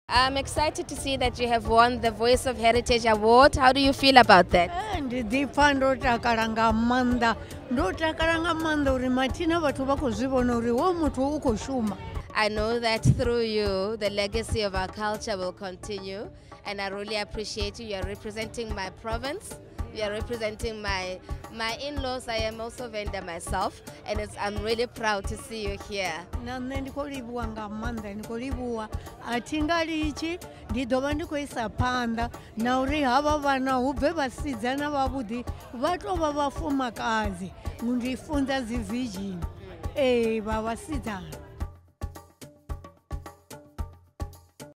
I'm excited to see that you have won the Voice of Heritage Award. How do you feel about that? Ndidipa ndotakaranga manda uri matina vatu vakuzvivona uri wo mutu ukoshuma. I know that through you, the legacy of our culture will continue, and I really appreciate you. You are representing my province. You are representing my in-laws. I am also vendor myself, and I'm really proud to see you here. Nane ndikolibuwa ngamanda ndikolibuwa atingalichi ndidova ndikoisa panda na uri hava vana ubve vasidzana vavudi vatova vafumakazi mundifunza zivhijini vavasidzana.